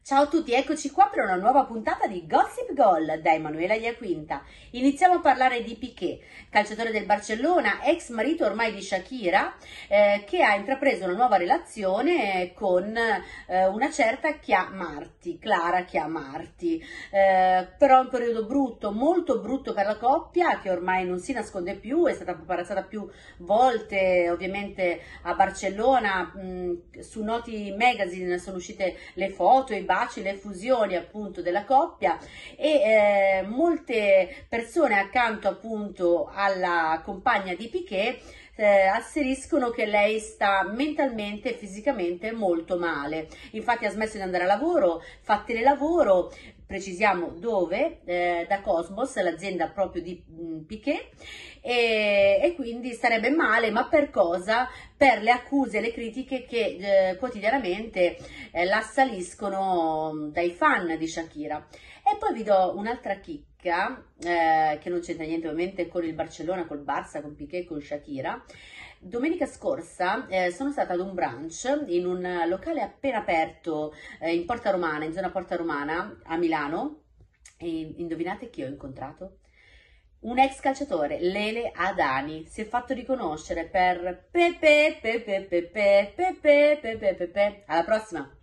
Ciao a tutti, eccoci qua per una nuova puntata di Gossip Goal da Emanuela Iaquinta. Iniziamo a parlare di Piqué, calciatore del Barcellona, ex marito ormai di Shakira, che ha intrapreso una nuova relazione con una certa Clara Chiamarti. Però è un periodo brutto, molto brutto per la coppia, che ormai non si nasconde più, è stata paparazzata più volte, ovviamente a Barcellona, su noti magazine sono uscite le foto, i baci, le fusioni appunto della coppia e molte persone accanto appunto alla compagna di Piqué asseriscono che lei sta mentalmente e fisicamente molto male. Infatti ha smesso di andare a lavoro, fa telelavoro, precisiamo dove, da Cosmos, l'azienda proprio di Piqué, e quindi starebbe male, ma per cosa? Per le accuse e le critiche che quotidianamente l'assaliscono dai fan di Shakira. E poi vi do un'altra chicca, che non c'entra niente ovviamente con il Barcellona, col Barça, con Piqué, con Shakira. Domenica scorsa sono stata ad un brunch in un locale appena aperto in Porta Romana, in zona Porta Romana a Milano, e indovinate chi ho incontrato? Un ex calciatore, Lele Adani, si è fatto riconoscere per Pepe. Alla prossima!